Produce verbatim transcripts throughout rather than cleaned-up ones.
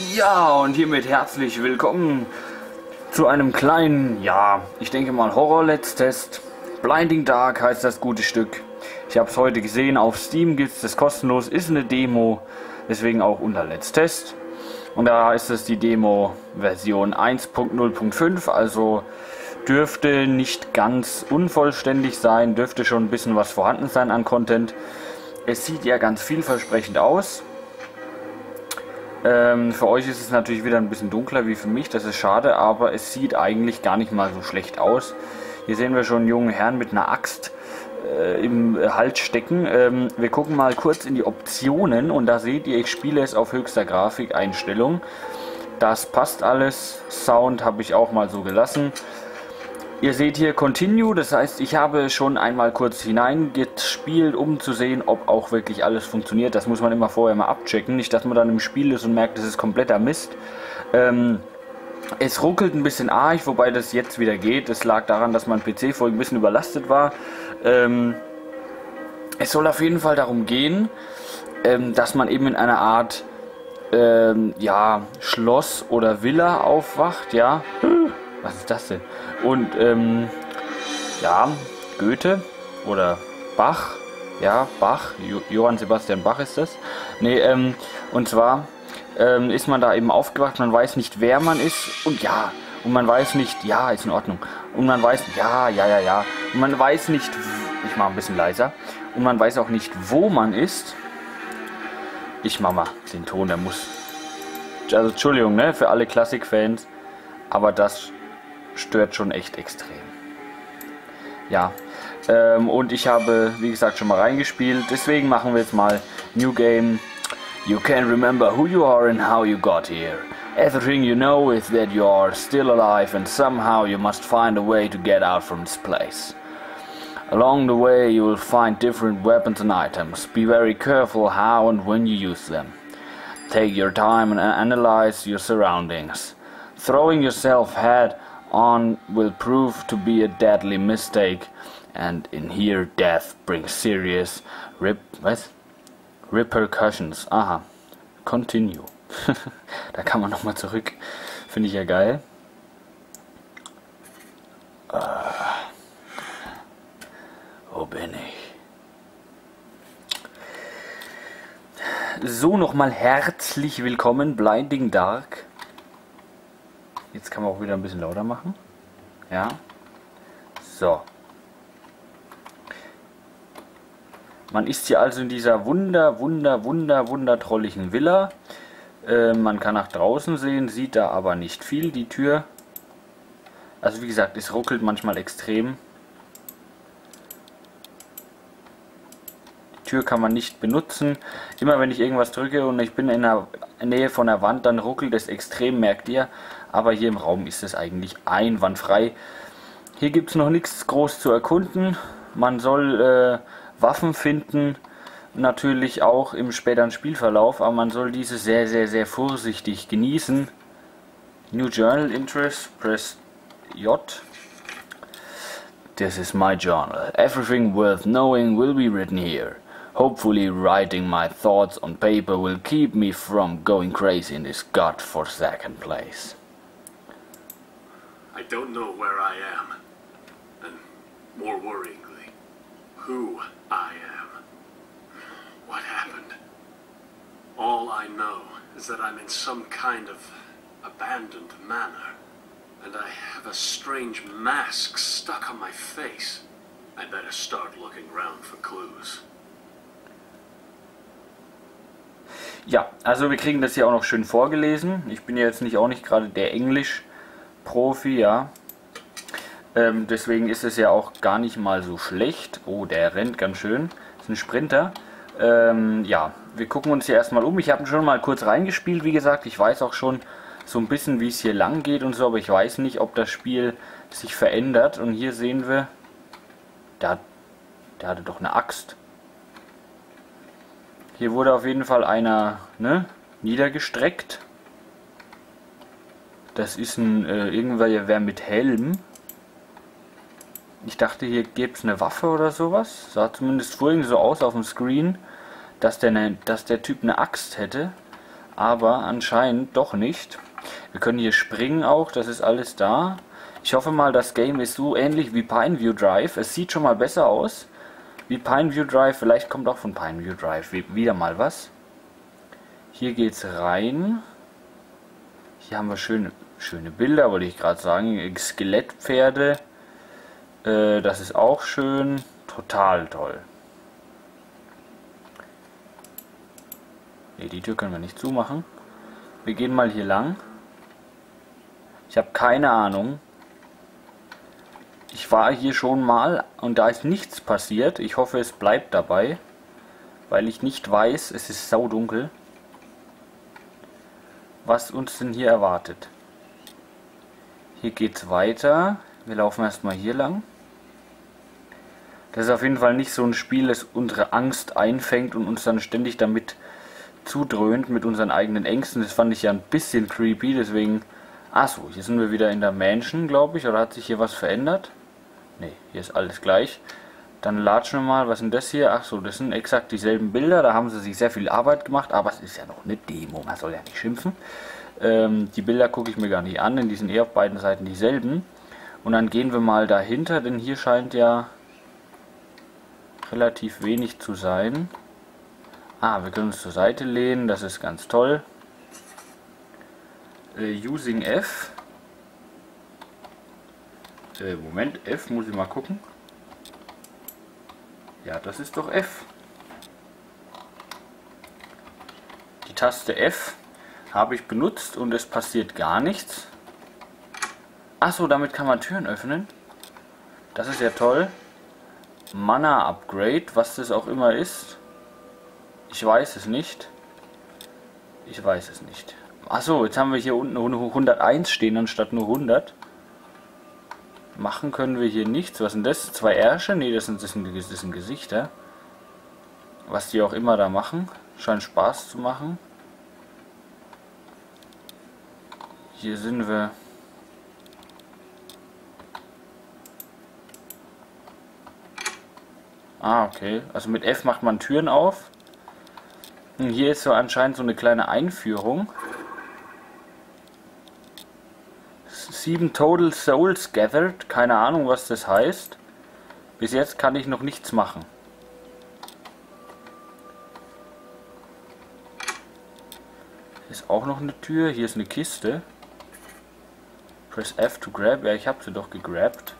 Ja, und hiermit herzlich willkommen zu einem kleinen, ja, ich denke mal Horror-Let's Test. Blinding Dark heißt das gute Stück. Ich habe es heute gesehen, auf Steam gibt es das kostenlos, ist eine Demo, deswegen auch unter Let's Test. Und da ist es die Demo-Version eins Punkt null Punkt fünf, also dürfte nicht ganz unvollständig sein, dürfte schon ein bisschen was vorhanden sein an Content. Es sieht ja ganz vielversprechend aus. Ähm, für euch ist es natürlich wieder ein bisschen dunkler wie für mich, das ist schade, aber es sieht eigentlich gar nicht mal so schlecht aus. Hier sehen wir schon einen jungen Herrn mit einer Axt äh, im Hals stecken. Ähm, wir gucken mal kurz in die Optionen und da seht ihr, ich spiele es auf höchster Grafikeinstellung. Das passt alles, Sound habe ich auch mal so gelassen. Ihr seht hier Continue, das heißt, ich habe schon einmal kurz hineingespielt, um zu sehen, ob auch wirklich alles funktioniert. Das muss man immer vorher mal abchecken, nicht dass man dann im Spiel ist und merkt, das ist kompletter Mist. Ähm, es ruckelt ein bisschen arg, wobei das jetzt wieder geht. Das lag daran, dass mein P C vorhin ein bisschen überlastet war. Ähm, es soll auf jeden Fall darum gehen, ähm, dass man eben in einer Art ähm, ja, Schloss oder Villa aufwacht, ja. Was ist das denn? Und ähm, ja, Goethe oder Bach, ja, Bach, jo Johann Sebastian Bach ist das. Nee, ähm, und zwar ähm, ist man da eben aufgewacht, man weiß nicht, wer man ist und ja, und man weiß nicht, ja, ist in Ordnung. Und man weiß, ja, ja, ja, ja. Und man weiß nicht, ich mache ein bisschen leiser, und man weiß auch nicht, wo man ist. Ich mache mal den Ton, der muss. Also Entschuldigung, ne, für alle Klassikfans, aber das stört schon echt extrem. Ja, ähm, und ich habe, wie gesagt, schon mal reingespielt. Deswegen machen wir jetzt mal New Game. You can remember who you are and how you got here. Everything you know is that you are still alive and somehow you must find a way to get out from this place. Along the way you will find different weapons and items. Be very careful how and when you use them. Take your time and analyze your surroundings. Throwing yourself head on will prove to be a deadly mistake, and in here death brings serious rip was? repercussions. Aha, continue. Da kann man nochmal zurück. Finde ich ja geil. Uh, wo bin ich? So, nochmal herzlich willkommen, Blinding Dark. Jetzt kann man auch wieder ein bisschen lauter machen. Ja. So. Man ist hier also in dieser wunder, wunder, wunder, wundertrolligen Villa. Äh, man kann nach draußen sehen, sieht da aber nicht viel. Die Tür. Also wie gesagt, es ruckelt manchmal extrem. Die Tür kann man nicht benutzen. Immer wenn ich irgendwas drücke und ich bin in der Nähe von der Wand, dann ruckelt es extrem, merkt ihr. Aber hier im Raum ist es eigentlich einwandfrei. Hier gibt es noch nichts groß zu erkunden. Man soll äh, Waffen finden, natürlich auch im späteren Spielverlauf, aber man soll diese sehr, sehr, sehr vorsichtig genießen. New Journal Interest, press J. This is my journal. Everything worth knowing will be written here. Hopefully writing my thoughts on paper will keep me from going crazy in this godforsaken place. I don't know where I am, and more worryingly, who I am. What happened? All I know is that I'm in some kind of abandoned manor, and I have a strange mask stuck on my face. I better start looking around for clues. Ja, also wir kriegen das hier auch noch schön vorgelesen. Ich bin ja jetzt nicht auch nicht gerade der Englisch Profi, ja. Ähm, deswegen ist es ja auch gar nicht mal so schlecht. Oh, der rennt ganz schön. Das ist ein Sprinter. Ähm, ja, wir gucken uns hier erstmal um. Ich habe schon mal kurz reingespielt, wie gesagt. Ich weiß auch schon so ein bisschen, wie es hier lang geht und so, aber ich weiß nicht, ob das Spiel sich verändert. Und hier sehen wir, der, der hatte doch eine Axt. Hier wurde auf jeden Fall einer, ne, niedergestreckt. Das ist ein, äh, irgendwer wer mit Helm. Ich dachte, hier gäbe es eine Waffe oder sowas. Sah zumindest vorhin so aus auf dem Screen, dass der, ne, dass der Typ eine Axt hätte. Aber anscheinend doch nicht. Wir können hier springen auch, das ist alles da. Ich hoffe mal, das Game ist so ähnlich wie Pineview Drive. Es sieht schon mal besser aus wie Pineview Drive. Vielleicht kommt auch von Pineview Drive wieder mal was. Hier geht's rein. Hier haben wir schöne, schöne Bilder, wollte ich gerade sagen. Skelettpferde. Äh, das ist auch schön. Total toll. Ne, die Tür können wir nicht zumachen. Wir gehen mal hier lang. Ich habe keine Ahnung. Ich war hier schon mal und da ist nichts passiert. Ich hoffe, es bleibt dabei. Weil ich nicht weiß, es ist saudunkel, was uns denn hier erwartet. Hier geht's weiter. Wir laufen erstmal hier lang. Das ist auf jeden Fall nicht so ein Spiel, das unsere Angst einfängt und uns dann ständig damit zudröhnt mit unseren eigenen Ängsten. Das fand ich ja ein bisschen creepy, deswegen... Achso, hier sind wir wieder in der Mansion, glaube ich. Oder hat sich hier was verändert? Ne, hier ist alles gleich. Dann latschen wir mal, was sind das hier? Achso, das sind exakt dieselben Bilder. Da haben sie sich sehr viel Arbeit gemacht, aber es ist ja noch eine Demo, man soll ja nicht schimpfen. Ähm, die Bilder gucke ich mir gar nicht an, denn die sind eher auf beiden Seiten dieselben. Und dann gehen wir mal dahinter, denn hier scheint ja relativ wenig zu sein. Ah, wir können uns zur Seite lehnen, das ist ganz toll. Äh, using F. Äh, Moment, F, muss ich mal gucken. Ja, das ist doch F. Die Taste F habe ich benutzt und es passiert gar nichts. Achso, damit kann man Türen öffnen. Das ist ja toll. Mana Upgrade, was das auch immer ist. Ich weiß es nicht. Ich weiß es nicht. Achso, jetzt haben wir hier unten hunderteins stehen anstatt nur hundert. Machen können wir hier nichts. Was sind das? Zwei Ärsche? Ne, das sind, das, sind, das sind Gesichter. Was die auch immer da machen. Scheint Spaß zu machen. Hier sind wir. Ah, okay. Also mit F macht man Türen auf. Und hier ist so anscheinend so eine kleine Einführung. Sieben Total Souls gathered. Keine Ahnung, was das heißt. Bis jetzt kann ich noch nichts machen. Hier ist auch noch eine Tür. Hier ist eine Kiste. Press F to grab. Ja, ich habe sie doch gegrabt.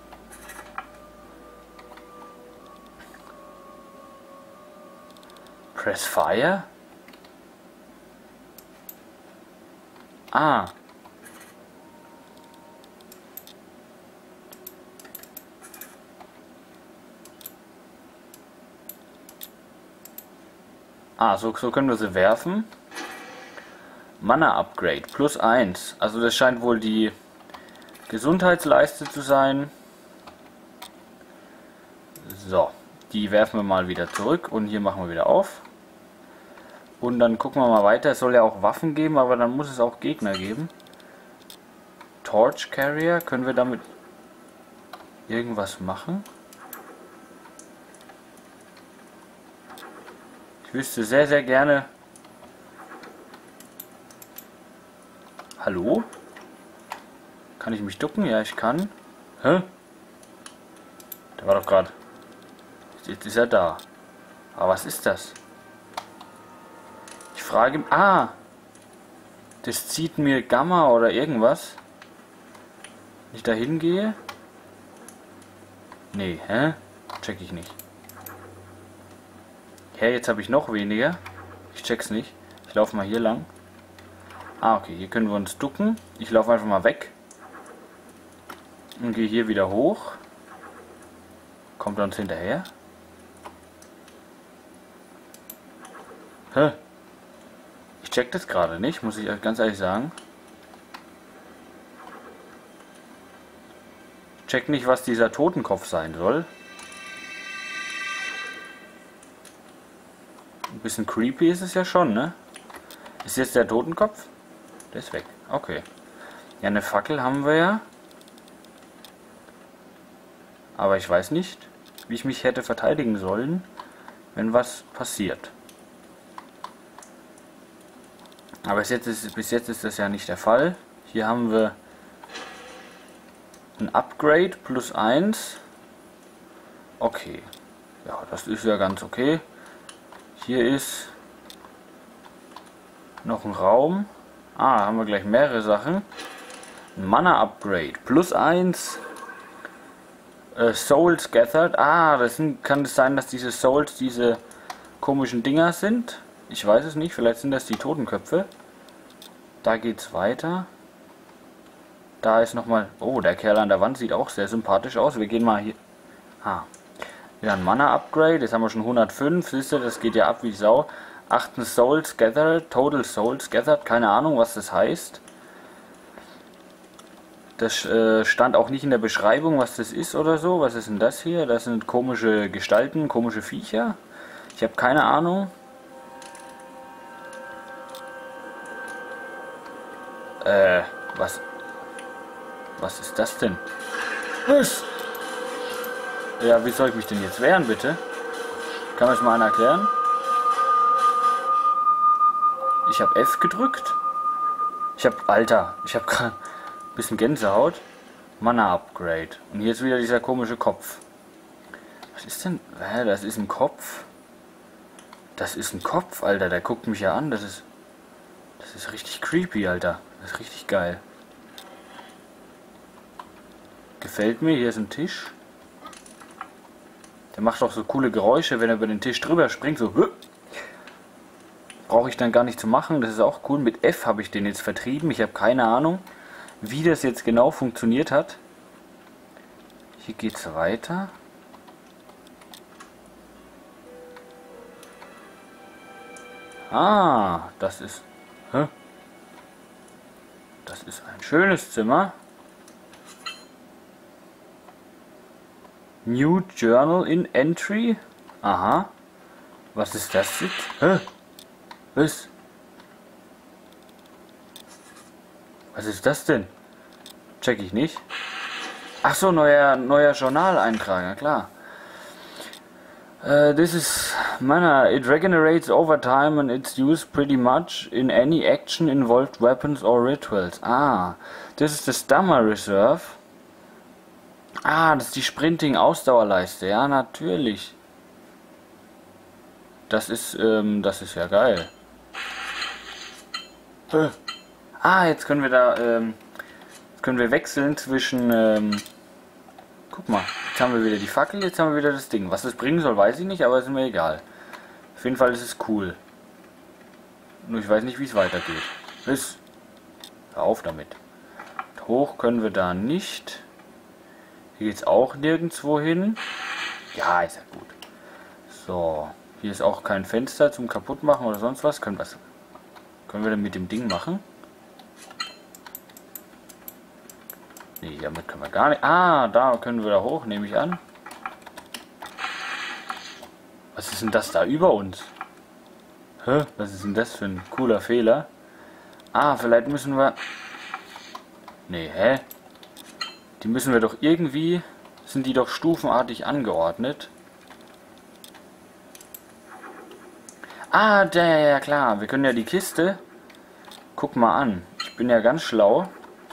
Press Fire. Ah. Ah, so, so können wir sie werfen. Mana Upgrade plus eins. Also das scheint wohl die Gesundheitsleiste zu sein. So, die werfen wir mal wieder zurück und hier machen wir wieder auf. Und dann gucken wir mal weiter. Es soll ja auch Waffen geben, aber dann muss es auch Gegner geben. Torch Carrier. Können wir damit irgendwas machen? Ich wüsste sehr, sehr gerne... Hallo? Kann ich mich ducken? Ja, ich kann. Hä? Der war doch gerade... Jetzt ist er da. Aber was ist das? Ich frage ihn... Ah! Das zieht mir Gamma oder irgendwas. Wenn ich da hingehe? Nee, hä? Check ich nicht. Hä, jetzt habe ich noch weniger. Ich check's nicht. Ich laufe mal hier lang. Ah, okay, hier können wir uns ducken. Ich laufe einfach mal weg. Und gehe hier wieder hoch. Kommt er uns hinterher? Hä? Ich check das gerade nicht, muss ich ganz ehrlich sagen. Ich check nicht, was dieser Totenkopf sein soll. Ein bisschen creepy ist es ja schon, ne? Ist jetzt der Totenkopf? Der ist weg. Okay. Ja, eine Fackel haben wir ja. Aber ich weiß nicht, wie ich mich hätte verteidigen sollen, wenn was passiert. Aber bis jetzt, ist, bis jetzt ist das ja nicht der Fall. Hier haben wir ein Upgrade plus eins. Okay. Ja, das ist ja ganz okay. Hier ist noch ein Raum. Ah, haben wir gleich mehrere Sachen. Ein Mana Upgrade plus eins. Äh, Souls Gathered. Ah, das sind, kann es sein, dass diese Souls diese komischen Dinger sind? Ich weiß es nicht. Vielleicht sind das die Totenköpfe. Da geht's weiter. Da ist nochmal... Oh, der Kerl an der Wand sieht auch sehr sympathisch aus. Wir gehen mal hier... Ah. Wieder ein Mana-Upgrade. Jetzt haben wir schon hundertfünf. Siehst du, das geht ja ab wie Sau. achten Souls Gathered. Total Souls Gathered. Keine Ahnung, was das heißt. Das äh, stand auch nicht in der Beschreibung, was das ist oder so. Was ist denn das hier? Das sind komische Gestalten, komische Viecher. Ich habe keine Ahnung. Äh, was... Was ist das denn? Was? Ja, wie soll ich mich denn jetzt wehren, bitte? Kann mir das mal einer erklären? Ich habe F gedrückt. Ich habe... Alter, ich habe gerade ein bisschen Gänsehaut. Mana Upgrade. Und hier ist wieder dieser komische Kopf. Was ist denn... Hä, das ist ein Kopf. Das ist ein Kopf, Alter. Der guckt mich ja an. Das ist... Das ist richtig creepy, Alter. Das ist richtig geil. Gefällt mir. Hier ist ein Tisch. Der macht auch so coole Geräusche, wenn er über den Tisch drüber springt. So. Brauche ich dann gar nicht zu machen. Das ist auch cool. Mit F habe ich den jetzt vertrieben. Ich habe keine Ahnung, wie das jetzt genau funktioniert hat. Hier geht es weiter. Ah, das ist... Hä? Das ist ein schönes Zimmer. New Journal in Entry. Aha. Was ist das jetzt? Hä? Was? Was ist das denn? Check ich nicht. Ach so, neuer, neuer Journaleintrag, ja klar. Uh, this is mana. It regenerates over time and it's used pretty much in any action involved weapons or rituals. Ah, this is the Stammer Reserve. Ah, das ist die Sprinting-Ausdauerleiste. Ja, natürlich. Das ist, ähm, das ist ja geil. Äh. Ah, jetzt können wir da, ähm, jetzt können wir wechseln zwischen, ähm, guck mal, jetzt haben wir wieder die Fackel, jetzt haben wir wieder das Ding. Was das bringen soll, weiß ich nicht, aber ist mir egal. Auf jeden Fall ist es cool. Nur ich weiß nicht, wie es weitergeht. Bis. Hör auf damit. Hoch können wir da nicht. Hier geht es auch nirgendwo hin. Ja, ist ja gut. So. Hier ist auch kein Fenster zum kaputt machen oder sonst was. Können, was können wir denn mit dem Ding machen? Nee, damit können wir gar nicht. Ah, da können wir da hoch, nehme ich an. Was ist denn das da über uns? Hä? Was ist denn das für ein cooler Fehler? Ah, vielleicht müssen wir... Nee, hä? Die müssen wir doch irgendwie... Sind die doch stufenartig angeordnet? Ah, der, ja, ja, klar. Wir können ja die Kiste... Guck mal an. Ich bin ja ganz schlau.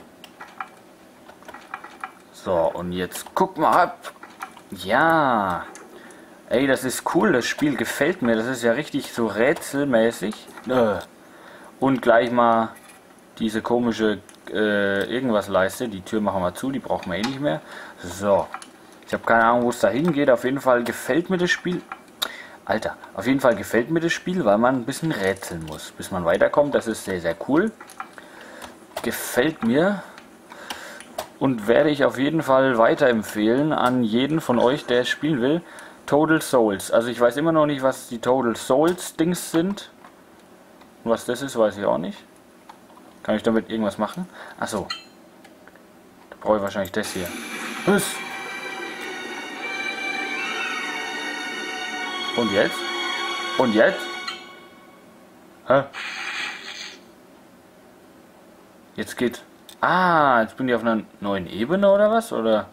So, und jetzt guck mal ab. Ja. Ey, das ist cool. Das Spiel gefällt mir. Das ist ja richtig so rätselmäßig. Und gleich mal diese komische äh, irgendwas Leiste. Die Tür machen wir zu. Die brauchen wir eh nicht mehr. So. Ich habe keine Ahnung, wo es da hingeht. Auf jeden Fall gefällt mir das Spiel. Alter, auf jeden Fall gefällt mir das Spiel, weil man ein bisschen rätseln muss, bis man weiterkommt. Das ist sehr, sehr cool. Gefällt mir. Und werde ich auf jeden Fall weiterempfehlen an jeden von euch, der es spielen will. Total Souls. Also ich weiß immer noch nicht, was die Total Souls Dings sind. Und was das ist, weiß ich auch nicht. Kann ich damit irgendwas machen? Achso. Da brauche ich wahrscheinlich das hier. Was? Und jetzt? Und jetzt? Hä? Jetzt geht... Ah, jetzt bin ich auf einer neuen Ebene oder was? Oder?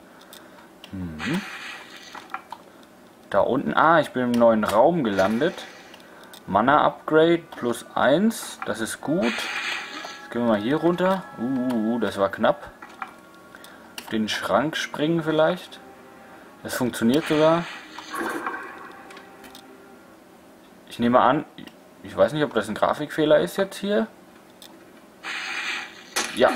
Hm. Da unten... Ah, ich bin im neuen Raum gelandet. Mana Upgrade plus eins. Das ist gut. Jetzt gehen wir mal hier runter. Uh, das war knapp. Den Schrank springen vielleicht. Das funktioniert sogar. Ich nehme an, ich weiß nicht, ob das ein Grafikfehler ist jetzt hier. Ja.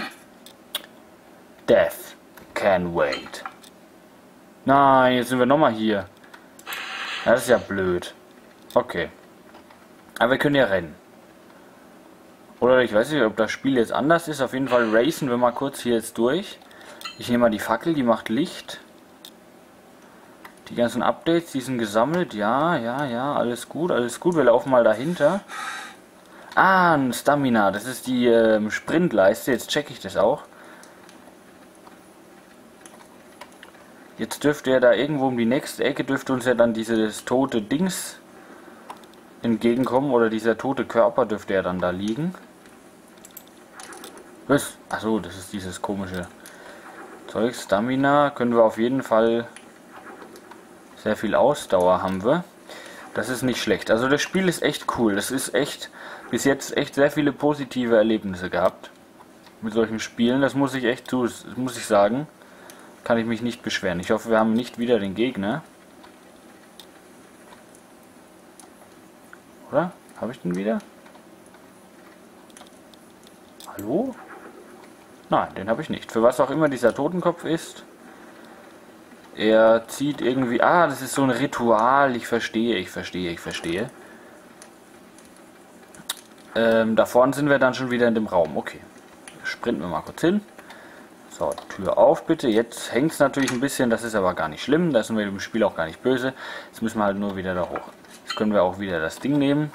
Death can wait. Nein, jetzt sind wir nochmal hier. Das ist ja blöd. Okay. Aber wir können ja rennen. Oder ich weiß nicht, ob das Spiel jetzt anders ist. Auf jeden Fall racen wir mal kurz hier jetzt durch. Ich nehme mal die Fackel, die macht Licht. Die ganzen Updates, die sind gesammelt. Ja, ja, ja, alles gut, alles gut. Wir laufen mal dahinter. Ah, ein Stamina. Das ist die ähm, Sprintleiste. Jetzt checke ich das auch. Jetzt dürfte ja da irgendwo um die nächste Ecke dürfte uns ja dann dieses tote Dings entgegenkommen. Oder dieser tote Körper dürfte ja dann da liegen. Was? Achso, das ist dieses komische Zeug. Stamina können wir auf jeden Fall... Sehr viel Ausdauer haben wir. Das ist nicht schlecht. Also das Spiel ist echt cool. Das ist echt, bis jetzt echt sehr viele positive Erlebnisse gehabt. Mit solchen Spielen. Das muss ich echt zu, das muss ich sagen. Kann ich mich nicht beschweren. Ich hoffe, wir haben nicht wieder den Gegner. Oder? Habe ich den wieder? Hallo? Nein, den habe ich nicht. Für was auch immer dieser Totenkopf ist. Er zieht irgendwie... Ah, das ist so ein Ritual. Ich verstehe, ich verstehe, ich verstehe. Ähm, da vorne sind wir dann schon wieder in dem Raum. Okay. Sprinten wir mal kurz hin. So, Tür auf bitte. Jetzt hängt es natürlich ein bisschen. Das ist aber gar nicht schlimm. Da sind wir im Spiel auch gar nicht böse. Jetzt müssen wir halt nur wieder da hoch. Jetzt können wir auch wieder das Ding nehmen.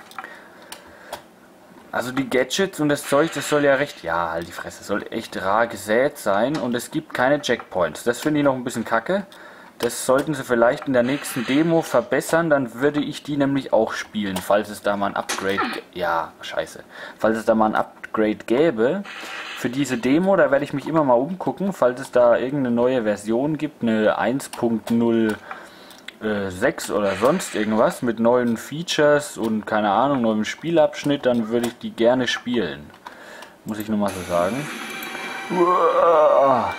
Also die Gadgets und das Zeug, das soll ja recht... Ja, halt die Fresse. Soll echt rar gesät sein. Und es gibt keine Checkpoints. Das finde ich noch ein bisschen kacke. Das sollten sie vielleicht in der nächsten Demo verbessern, dann würde ich die nämlich auch spielen, falls es da mal ein Upgrade... Ja, scheiße. Falls es da mal ein Upgrade gäbe für diese Demo, da werde ich mich immer mal umgucken, falls es da irgendeine neue Version gibt, eine eins Punkt null sechs oder sonst irgendwas mit neuen Features und keine Ahnung, neuem Spielabschnitt, dann würde ich die gerne spielen. Muss ich nur mal so sagen. Uah.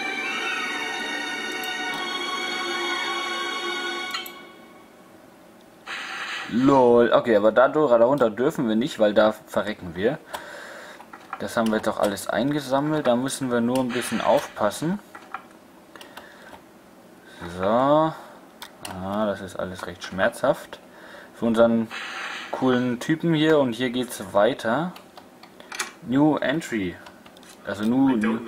Lol, okay, aber da darunter dürfen wir nicht, weil da verrecken wir. Das haben wir jetzt auch alles eingesammelt, da müssen wir nur ein bisschen aufpassen. So, ah, das ist alles recht schmerzhaft für unseren coolen Typen hier und hier geht's weiter. New Entry, also new... new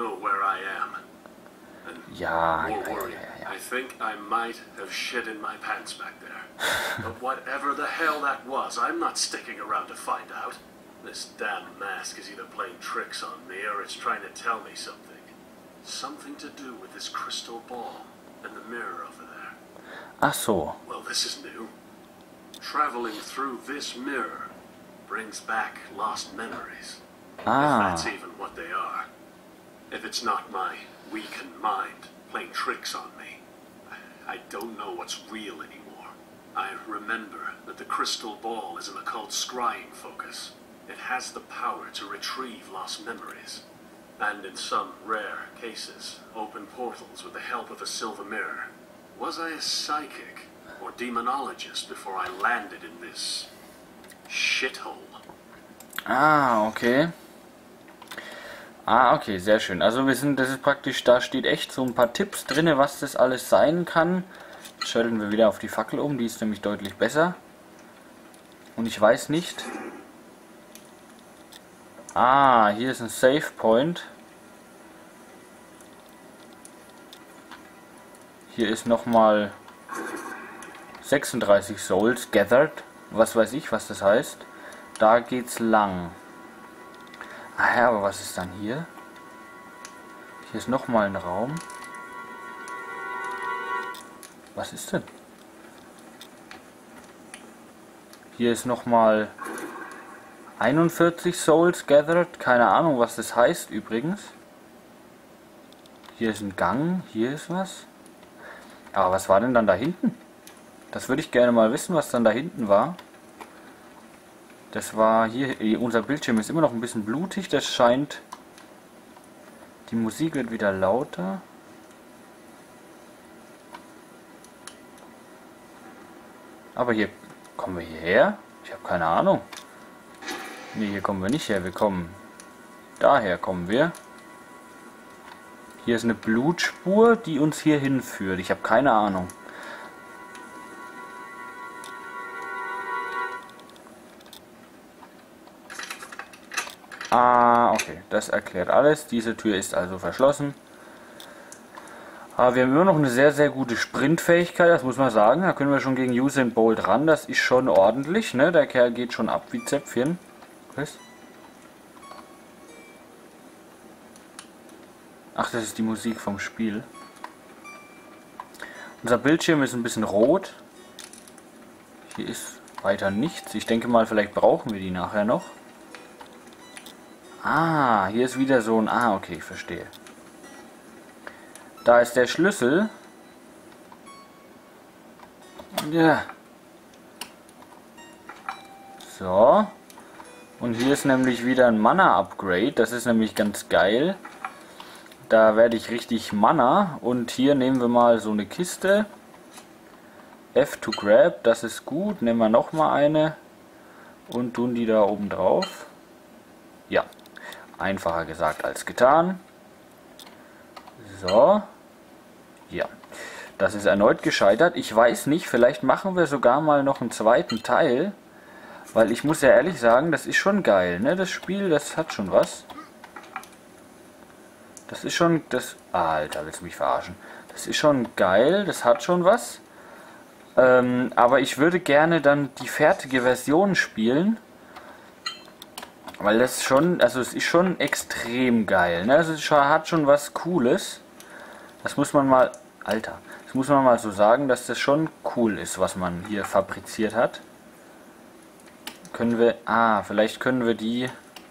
ja, ja, ja, ja, ja. I think I might have shit in my pants back there. But whatever the hell that was, I'm not sticking around to find out. This damn mask is either playing tricks on me or it's trying to tell me something. Something to do with this crystal ball and the mirror over there. Ach so. Well, this is new. Traveling through this mirror brings back lost memories. Ah. If that's even what they are. If it's not my weakened mind playing tricks on me, I don't know what's real anymore. I remember that the crystal ball is an occult scrying focus. It has the power to retrieve lost memories, and in some rare cases, open portals with the help of a silver mirror. Was I a psychic or demonologist before I landed in this shithole? Ah, okay. Ah, okay, sehr schön. Also wir sind, das ist praktisch, da steht echt so ein paar Tipps drin, was das alles sein kann. Jetzt schalten wir wieder auf die Fackel um, die ist nämlich deutlich besser. Und ich weiß nicht. Ah, hier ist ein Save Point. Hier ist nochmal sechsunddreißig Souls gathered. Was weiß ich, was das heißt. Da geht's lang. Ah ja, aber was ist dann hier? Hier ist nochmal ein Raum. Was ist denn? Hier ist nochmal einundvierzig Souls gathered. Keine Ahnung, was das heißt übrigens. Hier ist ein Gang. Hier ist was. Aber was war denn dann da hinten? Das würde ich gerne mal wissen, was dann da hinten war. Das war hier, unser Bildschirm ist immer noch ein bisschen blutig, das scheint, die Musik wird wieder lauter. Aber hier, kommen wir hierher? Ich habe keine Ahnung. Ne, hier kommen wir nicht her, wir kommen, daher kommen wir. Hier ist eine Blutspur, die uns hier hinführt, ich habe keine Ahnung. Ah, okay, das erklärt alles. Diese Tür ist also verschlossen. Aber wir haben immer noch eine sehr, sehr gute Sprintfähigkeit, das muss man sagen. Da können wir schon gegen Usain Bolt ran, das ist schon ordentlich, ne? Der Kerl geht schon ab wie Zäpfchen. Was? Ach, das ist die Musik vom Spiel. Unser Bildschirm ist ein bisschen rot. Hier ist weiter nichts. Ich denke mal, vielleicht brauchen wir die nachher noch. Ah, hier ist wieder so ein... Ah, okay, ich verstehe. Da ist der Schlüssel. Ja. So. Und hier ist nämlich wieder ein Mana-Upgrade. Das ist nämlich ganz geil. Da werde ich richtig Mana. Und hier nehmen wir mal so eine Kiste. F to grab, das ist gut. Nehmen wir nochmal eine. Und tun die da oben drauf. Ja. Einfacher gesagt als getan. So. Ja. Das ist erneut gescheitert. Ich weiß nicht, vielleicht machen wir sogar mal noch einen zweiten Teil. Weil ich muss ja ehrlich sagen, das ist schon geil, ne? Das Spiel, das hat schon was. Das ist schon, das... Alter, willst du mich verarschen? Das ist schon geil, das hat schon was. Ähm, aber ich würde gerne dann die fertige Version spielen. Weil das schon, also es ist schon extrem geil, ne? Also es hat schon was Cooles. Das muss man mal, Alter, das muss man mal so sagen, dass das schon cool ist, was man hier fabriziert hat. Können wir, ah, vielleicht können wir die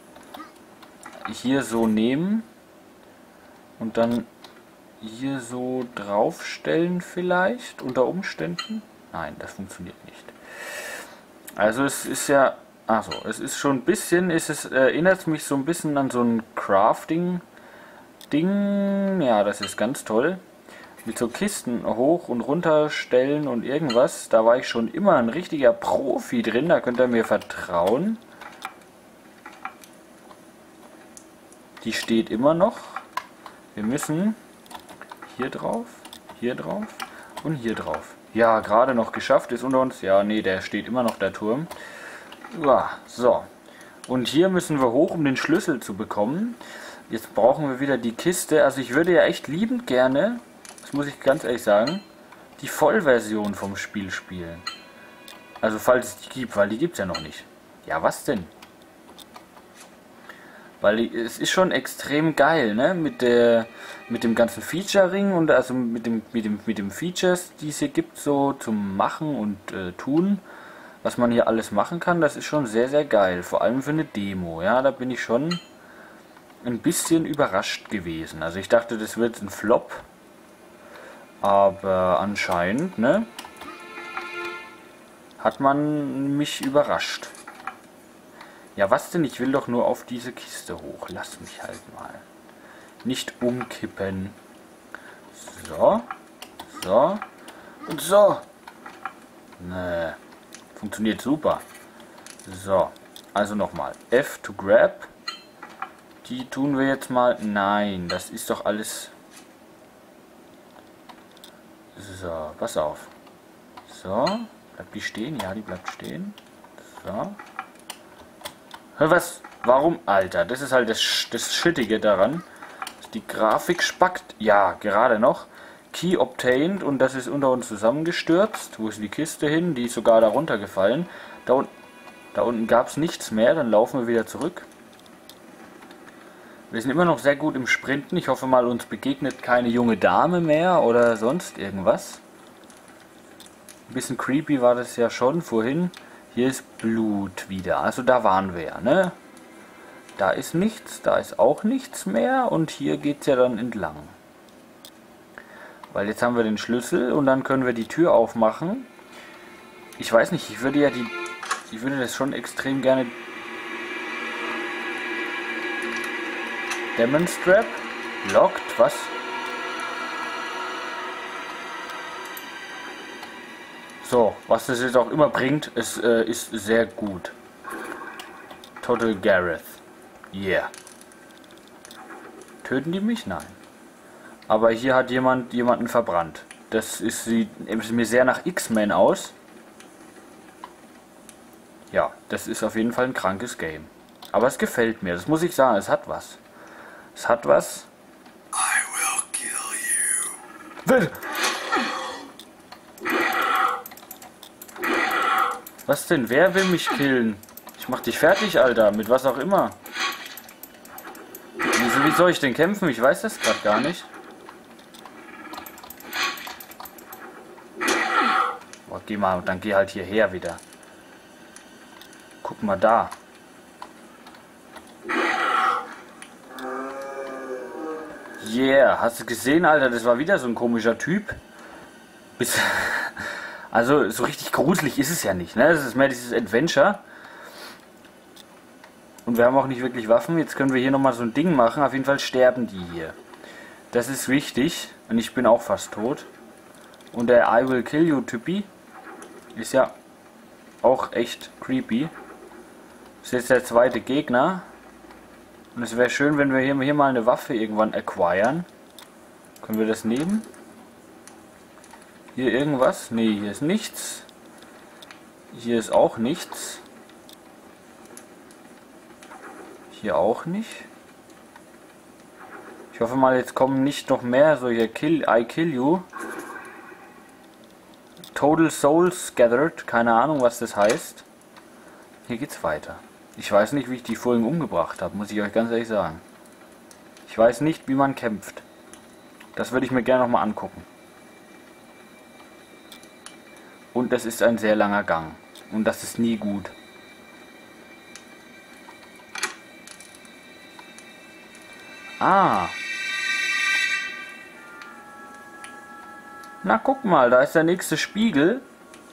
hier so nehmen und dann hier so draufstellen vielleicht, unter Umständen. Nein, das funktioniert nicht. Also es ist ja, also es ist schon ein bisschen, ist es erinnert mich so ein bisschen an so ein Crafting Ding. Ja, das ist ganz toll. Mit so Kisten hoch und runter stellen und irgendwas. Da war ich schon immer ein richtiger Profi drin. Da könnt ihr mir vertrauen. Die steht immer noch. Wir müssen hier drauf, hier drauf und hier drauf. Ja, gerade noch geschafft. Ist unter uns. Ja, nee, der steht immer noch, der Turm. Ja, so. Und hier müssen wir hoch, um den Schlüssel zu bekommen. Jetzt brauchen wir wieder die Kiste. Also ich würde ja echt liebend gerne, das muss ich ganz ehrlich sagen, die Vollversion vom Spiel spielen. Also falls es die gibt, weil die gibt es ja noch nicht. Ja, was denn? Weil die, es ist schon extrem geil, ne? Mit der, mit dem ganzen Featuring und also mit dem, mit dem, mit dem Features, die es hier gibt, so zum Machen und äh, Tun, was man hier alles machen kann, das ist schon sehr, sehr geil. Vor allem für eine Demo, ja, da bin ich schon ein bisschen überrascht gewesen. Also ich dachte, das wird ein Flop. Aber anscheinend, ne, hat man mich überrascht. Ja, was denn? Ich will doch nur auf diese Kiste hoch. Lass mich halt mal. Nicht umkippen. So. So. Und so. Ne. Funktioniert super. So. Also nochmal. F to grab. Die tun wir jetzt mal. Nein, das ist doch alles... So, pass auf. So, bleibt die stehen? Ja, die bleibt stehen. So. Was? Warum? Alter, das ist halt das, das Schittige daran. Die Grafik spackt. Ja, gerade noch. Key obtained und das ist unter uns zusammengestürzt. Wo ist die Kiste hin? Die ist sogar da runtergefallen. Da, un da unten gab es nichts mehr. Dann laufen wir wieder zurück. Wir sind immer noch sehr gut im Sprinten. Ich hoffe mal, uns begegnet keine junge Dame mehr oder sonst irgendwas. Ein bisschen creepy war das ja schon vorhin. Hier ist Blut wieder. Also da waren wir ja, ne? Da ist nichts, da ist auch nichts mehr. Und hier geht es ja dann entlang. Weil jetzt haben wir den Schlüssel und dann können wir die Tür aufmachen. Ich weiß nicht, ich würde ja die... Ich würde das schon extrem gerne... Demonstrap? Locked? Was? So, was das jetzt auch immer bringt, es äh, ist sehr gut. Total Gareth. Yeah. Töten die mich? Nein. Aber hier hat jemand jemanden verbrannt. Das ist, sieht mir sehr nach X-Men aus. Ja, das ist auf jeden Fall ein krankes Game. Aber es gefällt mir, das muss ich sagen, es hat was. Es hat was. I will kill you. Was denn? Wer will mich killen? Ich mach dich fertig, Alter, mit was auch immer. Wie, wie soll ich denn kämpfen? Ich weiß das gerade gar nicht. Boah, geh mal, dann geh halt hierher wieder. Guck mal da. Yeah, hast du gesehen, Alter? Das war wieder so ein komischer Typ. Bis also, so richtig gruselig ist es ja nicht, ne? Das ist mehr dieses Adventure. Und wir haben auch nicht wirklich Waffen. Jetzt können wir hier nochmal so ein Ding machen. Auf jeden Fall sterben die hier. Das ist wichtig. Und ich bin auch fast tot. Und der I will kill you Typi ist ja auch echt creepy. Das ist jetzt der zweite Gegner. Und es wäre schön, wenn wir hier, hier mal eine Waffe irgendwann acquiren. Können wir das nehmen? Hier irgendwas? Ne, hier ist nichts. Hier ist auch nichts. Hier auch nicht. Ich hoffe mal, jetzt kommen nicht noch mehr solche Kill, I kill you. Total Souls Gathered. Keine Ahnung, was das heißt. Hier geht's weiter. Ich weiß nicht, wie ich die vorhin umgebracht habe, muss ich euch ganz ehrlich sagen. Ich weiß nicht, wie man kämpft. Das würde ich mir gerne nochmal angucken. Und das ist ein sehr langer Gang. Und das ist nie gut. Ah. Na, guck mal, da ist der nächste Spiegel.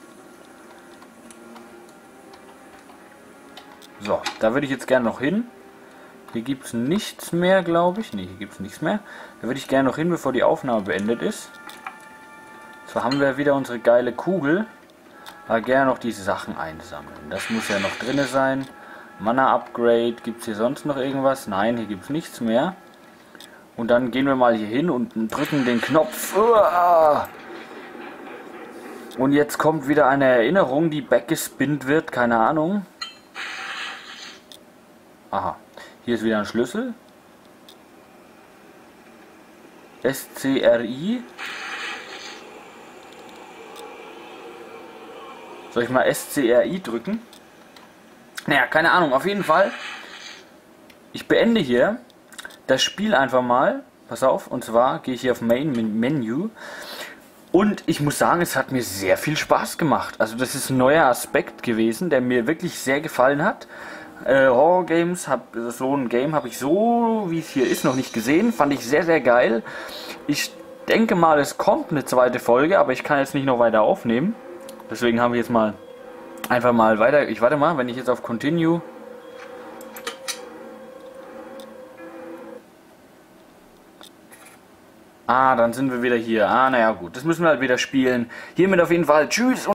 So, da würde ich jetzt gerne noch hin. Hier gibt es nichts mehr, glaube ich. Ne, hier gibt es nichts mehr. Da würde ich gerne noch hin, bevor die Aufnahme beendet ist. So haben wir wieder unsere geile Kugel. Aber gerne noch diese Sachen einsammeln. Das muss ja noch drin sein. Mana Upgrade. Gibt es hier sonst noch irgendwas? Nein, hier gibt es nichts mehr. Und dann gehen wir mal hier hin und drücken den Knopf. Und jetzt kommt wieder eine Erinnerung, die backgespinnt wird. Keine Ahnung. Aha. Hier ist wieder ein Schlüssel. S C R I. Soll ich mal S C R I drücken? Naja, keine Ahnung. Auf jeden Fall. Ich beende hier das Spiel einfach mal. Pass auf. Und zwar gehe ich hier auf Main Menu. Und ich muss sagen, es hat mir sehr viel Spaß gemacht. Also das ist ein neuer Aspekt gewesen, der mir wirklich sehr gefallen hat. Äh, Horror Games, hab, so ein Game habe ich so, wie es hier ist, noch nicht gesehen. Fand ich sehr, sehr geil. Ich denke mal, es kommt eine zweite Folge, aber ich kann jetzt nicht noch weiter aufnehmen. Deswegen haben wir jetzt mal einfach mal weiter. Ich warte mal, wenn ich jetzt auf Continue. Ah, dann sind wir wieder hier. Ah, naja, gut. Das müssen wir halt wieder spielen. Hiermit auf jeden Fall. Tschüss.